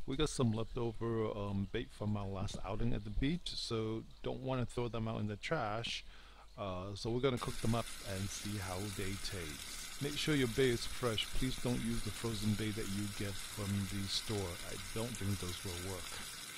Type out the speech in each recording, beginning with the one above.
We got some leftover bait from our last outing at the beach, so don't want to throw them out in the trash. So we're gonna cook them up and see how they taste. Make sure your bait is fresh. Please don't use the frozen bait that you get from the store. I don't think those will work.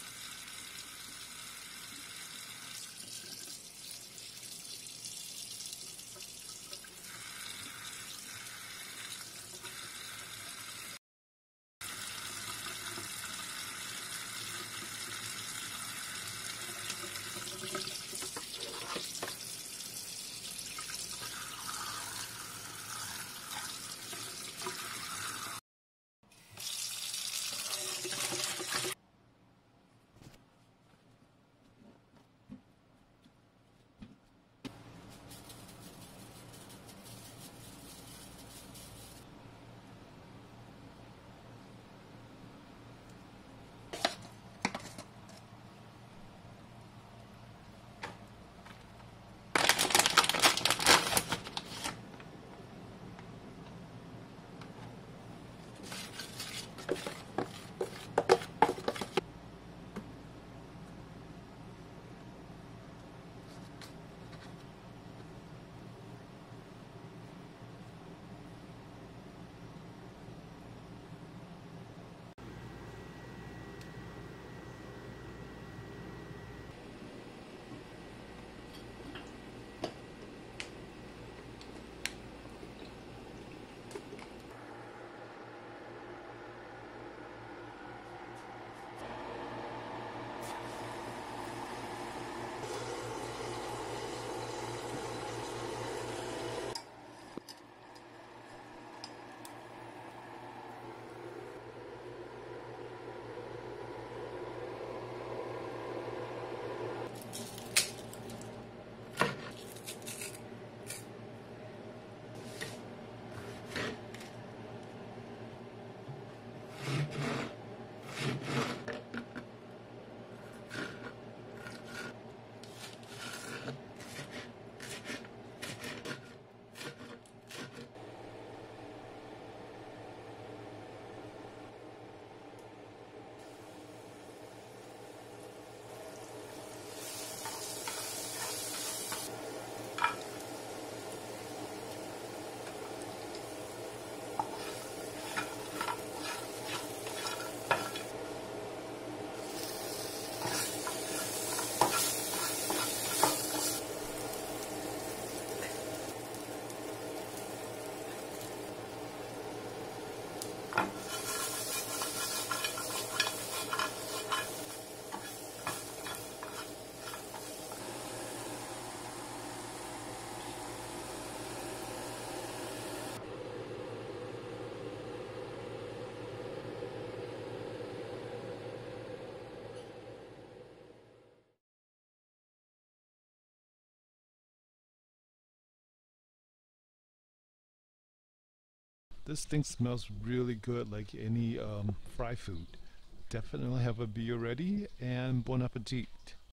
This thing smells really good, like any fry food. Definitely have a beer ready, and bon appetit.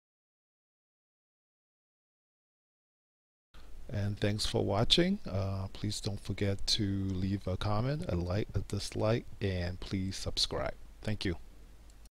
And thanks for watching. Please don't forget to leave a comment, a like, a dislike, and please subscribe. Thank you.